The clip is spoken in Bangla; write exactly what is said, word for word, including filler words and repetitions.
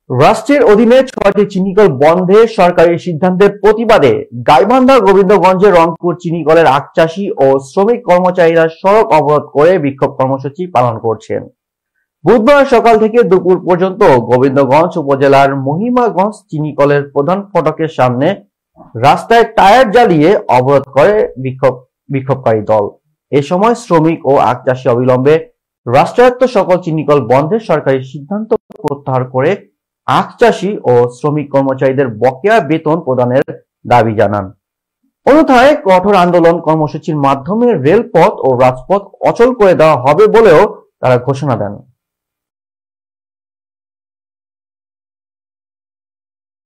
রাষ্ট্রের অধীনে ছয়টি চিনিকল বন্ধে সরকারি সিদ্ধান্তের প্রতিবাদে গাইবান্ধা গোবিন্দগঞ্জে রংপুর চিনিকলের আখচাষী ও শ্রমিক কর্মচারীরা সড়ক অবরোধ করে বিক্ষোভ কর্মসূচি পালন করছেন। বুধবার সকাল থেকে দুপুর পর্যন্ত গোবিন্দগঞ্জ উপজেলার মহিমাগঞ্জ চিনিকলের প্রধান ফটকের সামনে রাস্তায় টায়ার জ্বালিয়ে অবরোধ করে বিক্ষোভ বিক্ষোভকারী দল। এ সময় শ্রমিক ও আখচাষী অবিলম্বে রাষ্ট্রায়ত্ত সকল চিনিকল বন্ধের সরকারি সিদ্ধান্ত প্রত্যাহার করে আখচাষী ও শ্রমিক কর্মচারীদের বকেয়া বেতন প্রদানের দাবি জানান। অন্যথায় কঠোর আন্দোলন কর্মসূচির মাধ্যমে রেলপথ ও রাজপথ অচল করে দেওয়া হবে বলেও তারা ঘোষণা দেন।